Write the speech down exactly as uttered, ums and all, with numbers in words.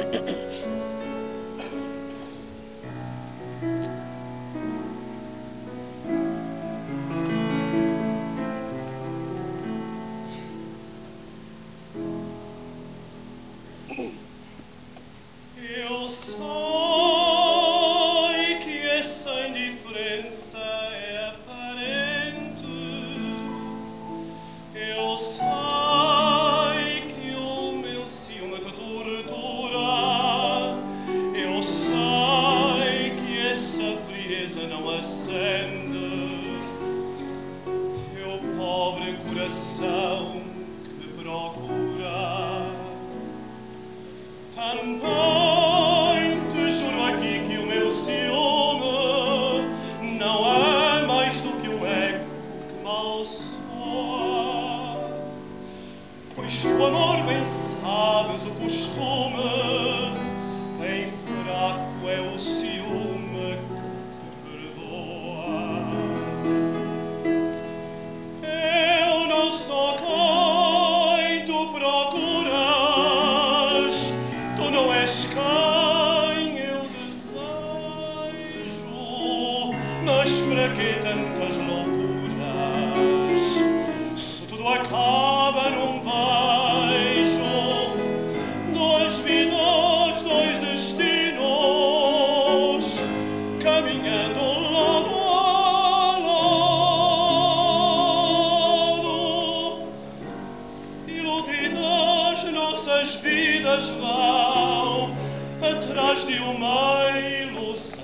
Eu sei que essa indiferença é aparente. Eu sei que o meu ciúme te tortura. Eu sei que essa frieza não acende teu pobre coração que procura. Também te juro aqui que o meu ciúme não é mais do que um eco que mal soa, pois o amor, bem sabes o costume, bem fraco é o ciúme que te perdoa. Eu não sou quem tu procuras, tu não és quem eu desejo, mas para que tantas loucuras, se tudo acaba num beijo? Dois vidas, dois destinos, caminhando lado a lado, iludidas nossas vidas vão atrás de uma ilusão.